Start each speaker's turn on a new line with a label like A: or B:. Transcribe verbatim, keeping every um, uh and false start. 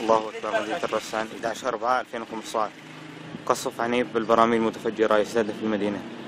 A: الله أكبر. مدينة الرسان أحد عشر أربعة ألفين وخمسة عشر. قصف عنيف بالبراميل المتفجرة يستهدف المدينة.